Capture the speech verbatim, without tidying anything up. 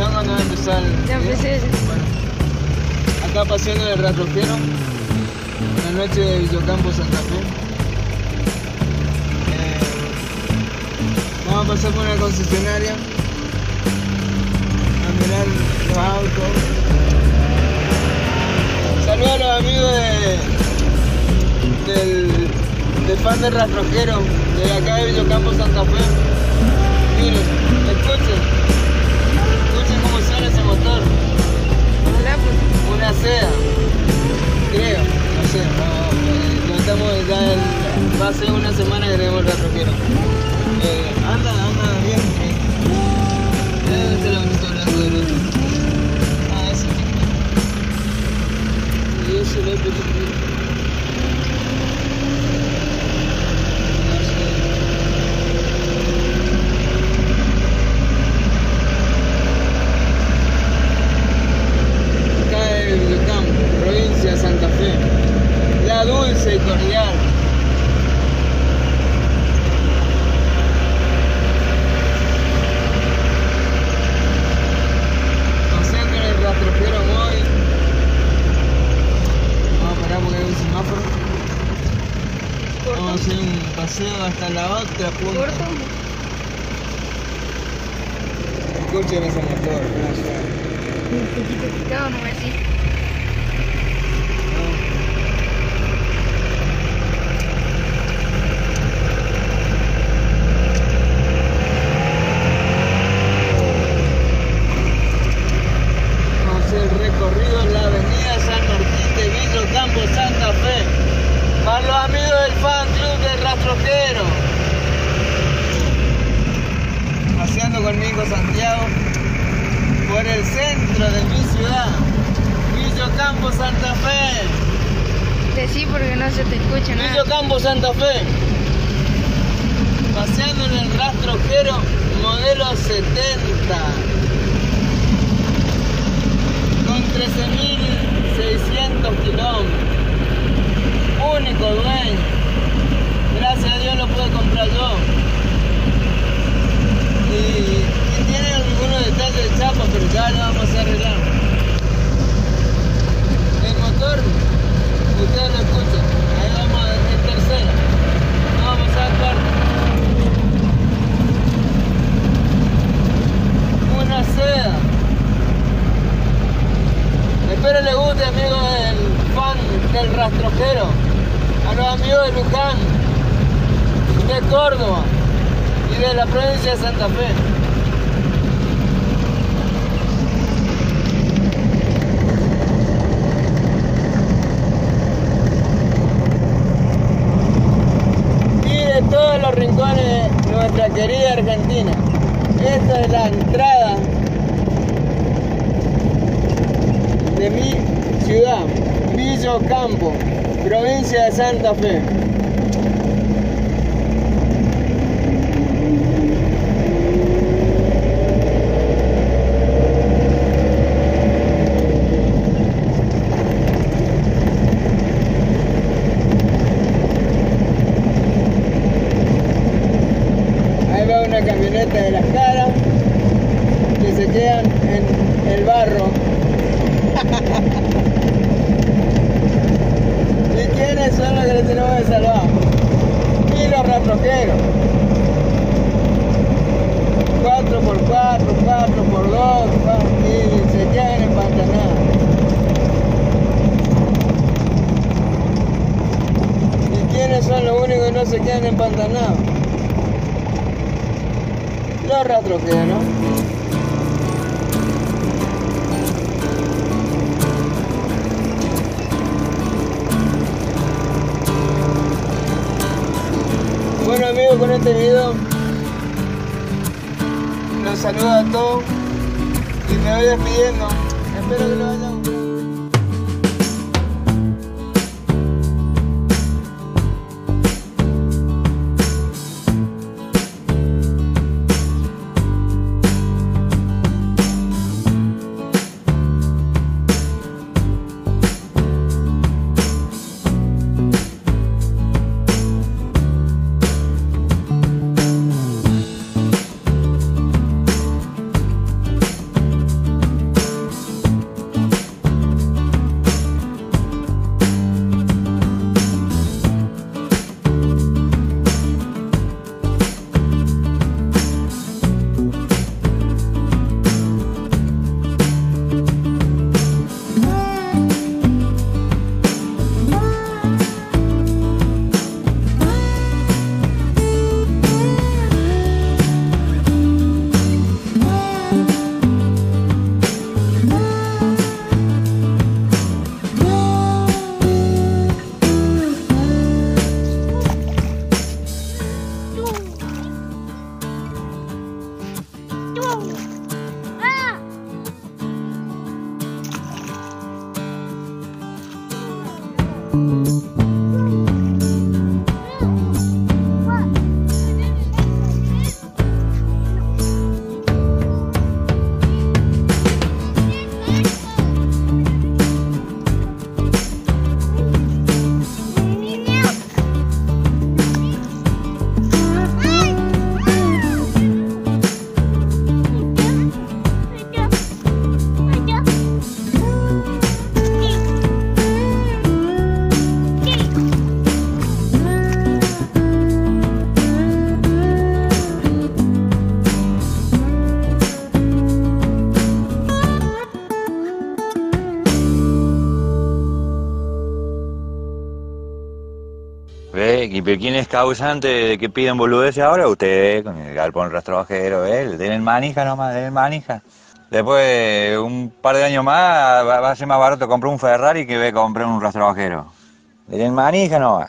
avisan cuando va a empezar el Ya video. empecé. Bueno, acá paseando en el Rastrojero, la noche de Villocampo, Santa Fe. Eh, vamos a pasar por una concesionaria a mirar los autos. Saludos a los amigos de, del, del fan del Rastrojero, de acá de Villocampo, Santa Fe. Miren, escuchen, escuchen cómo suena ese motor. Hola, pues. Una seda, creo, no sé, no, no estamos ya, el, va a ser una semana que tenemos el Rastrojero. Eh, anda, anda bien. Debe ser el bonito blanco del otro. Ah, ese chiquito. Y ese el otro chiquito. No sé. Acá de Villocampo, provincia de Santa Fe. La dulce y cordial. Paseando en el Rastrojero móvil. Vamos a parar porque hay un semáforo. Vamos a hacer un paseo hasta la otra punta. Corto. Escuchen ese motor, cómo suena. Un poquito picado, no me decís. Vamos a hacer el recorrido en la avenida San Martín de Villocampo, Santa Fe. Para los amigos del fan club del Rastrojero. Paseando con Nico Santiago por el centro de mi ciudad, Villocampo, Santa Fe. Decí porque no se te escucha nada. Villocampo, Santa Fe. Paseando en el Rastrojero modelo setenta. Con trece mil seiscientos kilómetros. Único dueño. Gracias a Dios lo pude comprar yo. Y, y tiene algunos detalles de chapa, pero ya lo vamos a arreglar. El motor, ustedes lo escuchan. Ahí vamos en tercera. Vamos a dar cuarta. Una seda. Espero les guste, amigos del fan del Rastrojero. A los amigos de Luján, de Córdoba y de la provincia de Santa Fe. Y de todos los rincones de nuestra querida Argentina. Esta es la entrada de mi ciudad, Villocampo, provincia de Santa Fe. Ahí va una camioneta de las caras que se quedan en el barro. ¿Y quiénes son los que le tenemos que salvar? Y los Rastrojeros. cuatro por cuatro, cuatro por dos, y se quedan empantanados. ¿Y quiénes son los únicos que no se quedan empantanados? Los Rastrojeros. Bueno amigos, con este video los saludo a todos y me voy despidiendo. Espero que lo hayan gustado. ¿Ve? ¿Y pero quién es causante de que piden boludeces ahora? Usted, con el galpón rastrojero, ¿eh? Tienen manija nomás, tienen manija. Después, un par de años más, va, va a ser más barato comprar un Ferrari que ve comprar un rastrojero. Tienen manija nomás.